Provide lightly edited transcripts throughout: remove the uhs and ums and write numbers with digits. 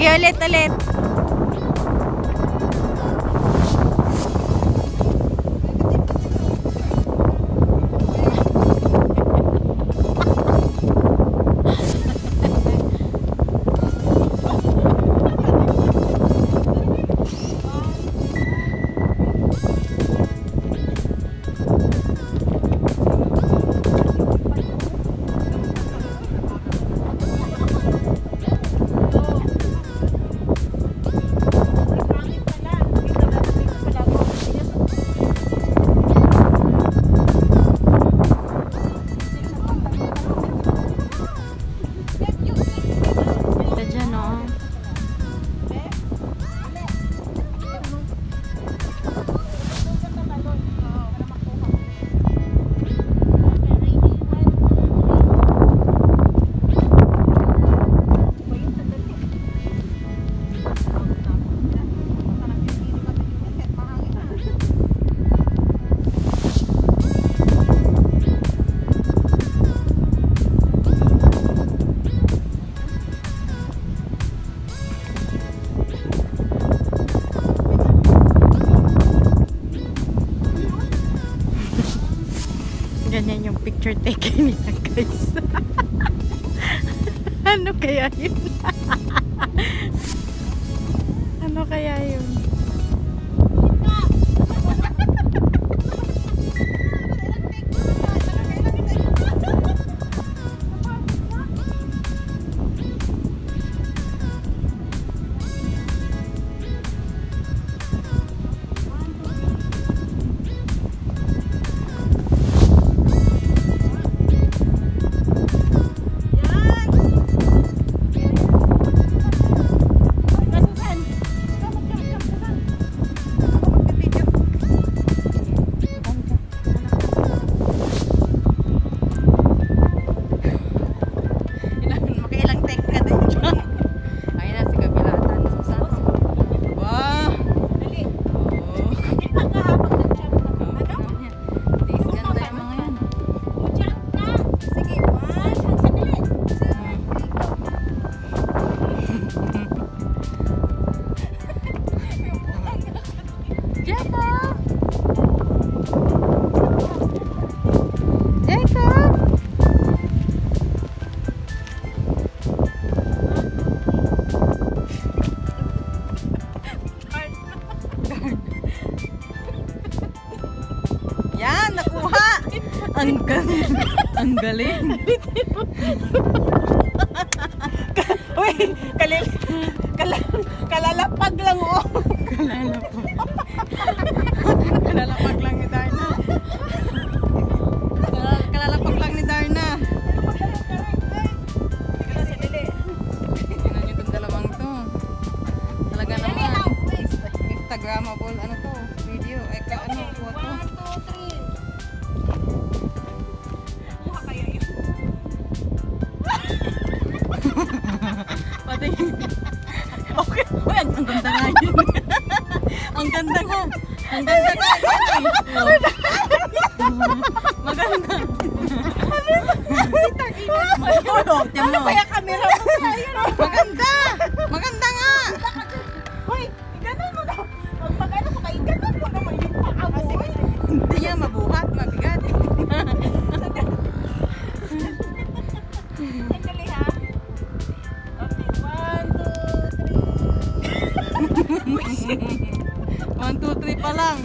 Sige, ulit. Ganyan yung picture taken nila, guys. Ano kaya yun? Ano kaya yun? Yan, nakuha! Ang galing! Uy, kalalapag lang oh! Kalalapag lang ni Darna. Kalalapag lang ni Darna. Tingnan nyo itong dalawang to. Talaga naman. Instagramable, ano to? Video, photo. 1, 2, 3. Pati. Okay. Uy, ang ganda nga yun. Ang ganda nga. Ang ganda nga. Maganda. Ano ba yung camera mo? Maganda. Maganda nga. Uy, ganun mo na. Pag-ano mo kayo, ganun mo naman yung paa mo. Hindi niya mabuhat, mabigat. Sandali ha. Okay, 1, 2, 3. 1, 2, 3 pa lang.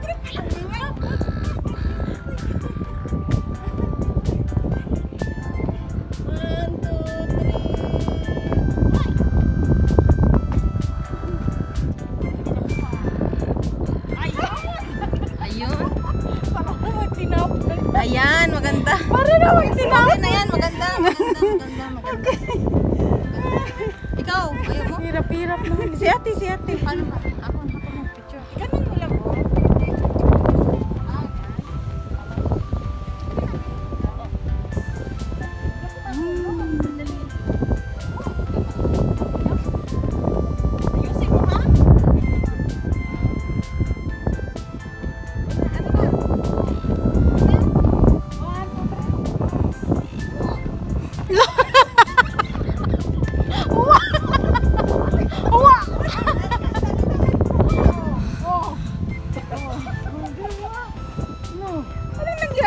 Ayan, maganda. Para na magtinap. Okay na yan, maganda. Okay. Ikaw, ayaw mo? Hirap-hirap naman. Si ate. Paano ba? Ako mag-picture. Ganun mo lang mo. Ayusin mo ha?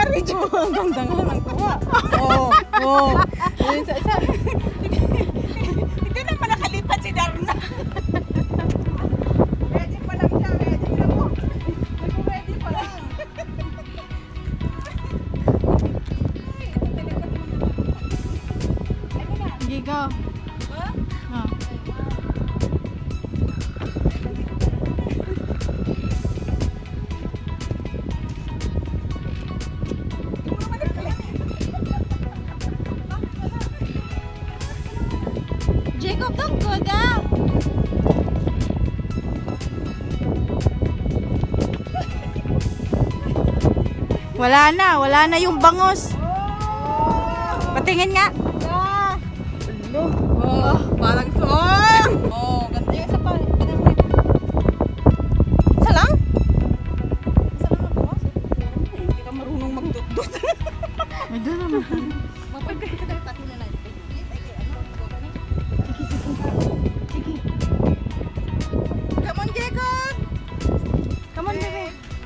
nangyari dyan? Ang ganda nga ng kuha. Oo. Ayun sa isa. Hindi naman nakalipat si Darna. Ready pa lang siya. Ready na mo. Ready pa lang. Sige, go. Jacob, don't go down. Wala na yung bangus. Patingin nga. Parang song. Ganda yung isa pa. Isa lang? Isa lang ang bangus. Hindi ka marunong magdudod. Ay, doon naman. Mapagkaya ka tayo tatlo na lang. Sige. Come on, Jacob. Come on, baby.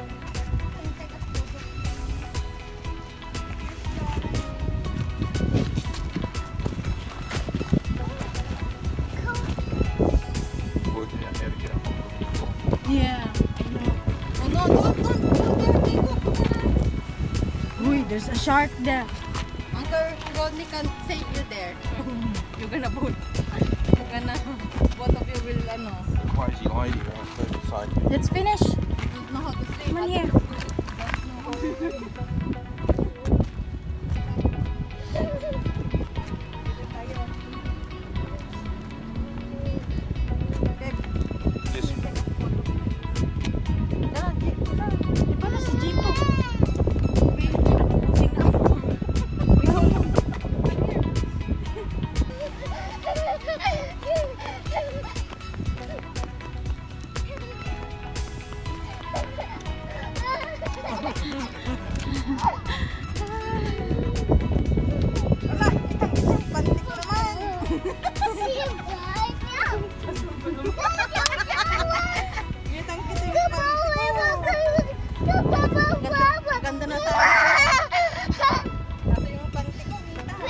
Yeah. Oh no, don't there, Jacob. Uy, there's a shark there. Uncle Rodney can't save you there. You're gonna both. Both of you will, Crazy lady, I say. Let's finish. Don't know how to swim. Come on here. Paano si Jimbo? Ganda na tayo. Nasa yung panty ko.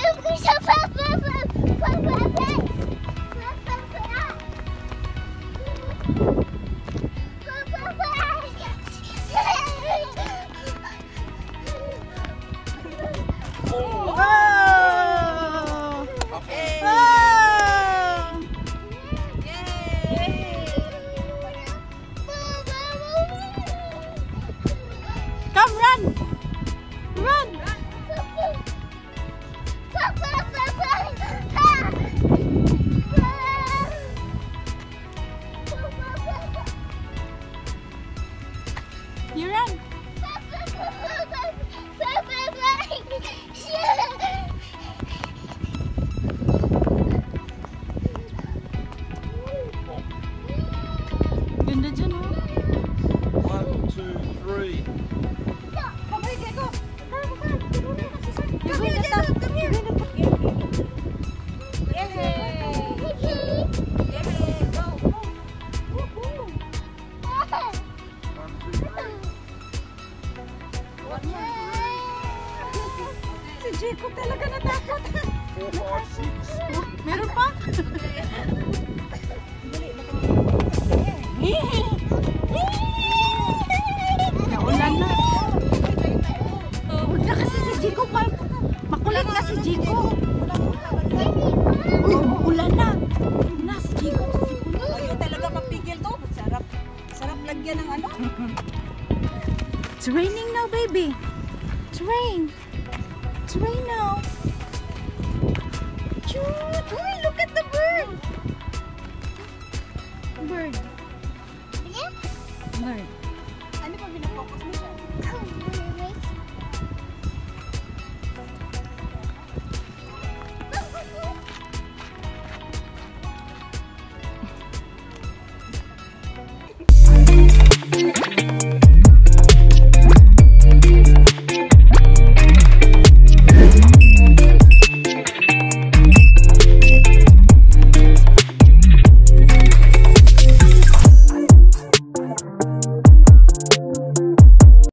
Come, run! Run! You run! Ganda dyan, oh. 1, 2, 3. Come here, Diego. Come here, Diego. Come here. Go. Si Jacob talaga natakot. 4, 5, 6. Meron pa? Naulan na. Huwag na kasi si Jacob. Makulit na si Jacob. Uy, ulan na. Na si Jacob. Ayaw talaga mapigil to. Sarap. Sarap lagyan ng ano. It's raining now, baby. It's rain. It's rain now. Cute. Uy, look at the bird. Bird. Bird. Ano pa binafocus mo siya?